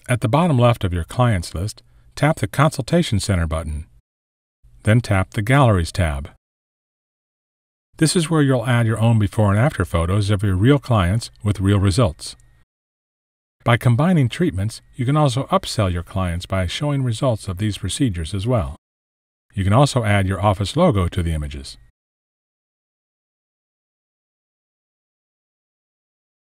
At the bottom left of your clients list, tap the Consultation Center button. Then tap the Galleries tab. This is where you'll add your own before and after photos of your real clients with real results. By combining treatments, you can also upsell your clients by showing results of these procedures as well. You can also add your office logo to the images.